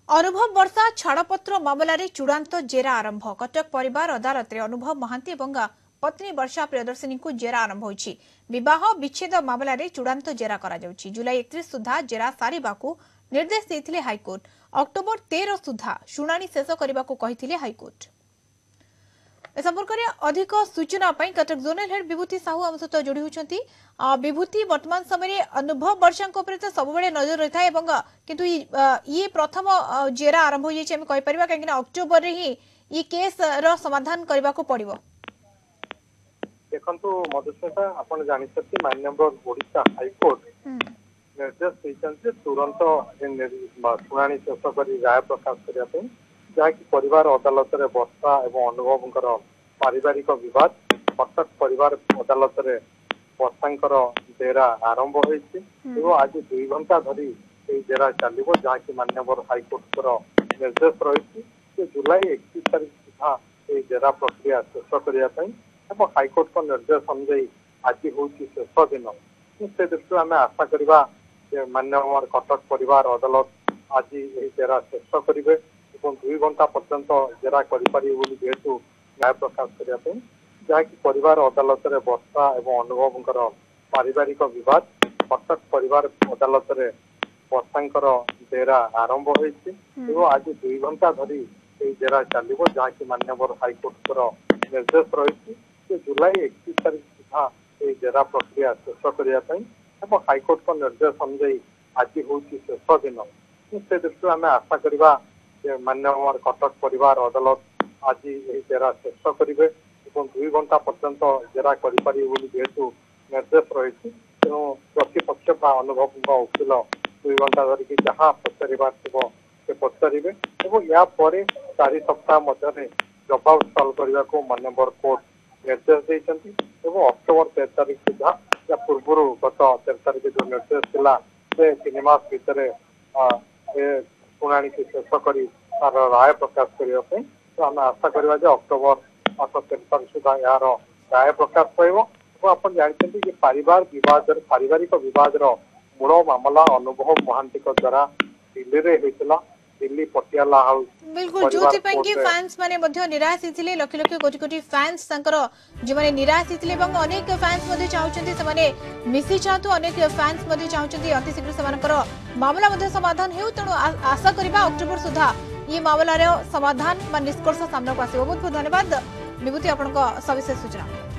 अनुभव वर्षा छाड़पत्र मामलें चूड़ांत जेरा आरंभ। कटक परिवार अदालत में अनुभव महांती और पत्नी वर्षा प्रियदर्शिनी को जेरा आरंभ होइछि। विवाह विच्छेद मामलें चूड़ांत जेरा करा जाउछि। जुलाई 31 सुधा जेरा सारिबा को निर्देश देथिले हाईकोर्ट। अक्टोबर 13 सुधा शुणाणी शेष करने को कहिथिले हाईकोर्ट। ए संपर्क में अधिक सूचना पाई कटक जोनल हेड विभूति साहू आम सहित जोड़ी होती। विभूति वर्तमान समय अनुभव वर्षा तो सब नजर रही है किंतु ये प्रथम जेरा आरंभ हो जाए कहीं अक्टोबर रे ही ये केस रो समाधान करने को पड़ो। देखो मधुस्मिता आप जानते माननीय ओडिशा हाईकोर्ट निर्देश देते तुरंत शुणाणी शेष कर राय प्रकाश करने जहाँकि परिवार अदालत में वर्षा एवं अनुभव पारिवारिक विवाद कटक परिवार अदालत में वर्षांकर जेरा आरंभ होती आज 2 घंटा धरी जेरा चलो जहाँकि माननीय हाईकोर्ट निर्देश रही जुलाई 31 तारीख सुधा ये जेरा प्रक्रिया शेष करने हाईकोर्ट का निर्देश अनुजाई आज हूँ शेष दिन से दृष्टि आम आशा करवा माननीय कटक परिवार अदालत आज ये जेरा शेष करेंगे 2 घंटा पर्यंत जेरा करेतु न्याय प्रकाश करने जहाँकि परिवार अदालत में वर्षा एवं अनुभव पारिवारिक विवाद कटक परिवार अदालत में वर्षांकर जेरा आरंभ होती आज 2 घंटा धरी ये जेरा चलो जहाँकि माननीय हाईकोर्ट निर्देश रही जुलाई 31 तारीख सुधा ये जेरा प्रक्रिया शेष करने हाईकोर्ट का निर्देश अनुजाई आज हूँ शेष दिन से दृष्टि आम आशा करवा माननीय कटक परिवार अदालत आज ये जेरा शेष करेंगे 2 घंटा पर्यंत जेरा करेतु निर्देश रही तेणु प्रतिपक्ष अनुभव वकिल 2 घंटा धरिकी जहाँ पचार से पचारे या 4 सप्ताह मध्य जवाब सल्व करने को माननीय कोर्ट निर्देश देते अक्टोबर 13 तारीख सुधा या पूर्व गत 13 तारीख जो निर्देश थिला से 3 मास भितर शुणाणी की शेष कर तार राय प्रकाश करने तो आम आशा करवा अक्टोबर मास 13 तारीख सुधा यार राय प्रकाश पाइब। आप जानते कि पारिवारिक विवाद मूल मामला अनुभव महांती द्वारा दिल्ली रे होइतिला दिल्ली पटियाला हाउस बिल्कुल जो कि फैंस माने मध्य निराश हिथिले लक्ष लक्ष कोटी कोटी फैंस संकर जे माने निराश हिथिले एवं अनेक फैंस मध्ये चाहउचंती से माने मिसी चाहतु अनेक फैंस मध्ये चाहउचंती अति शीघ्र समानकर मामला मध्ये समाधान हेउ तणु आशा करिबा अक्टोबर सुधा ये मामला रे समाधान मा निष्कर्ष सामना को आसीबो। बहुत बहुत धन्यवाद विभूति आपनको सविशेष सूचना।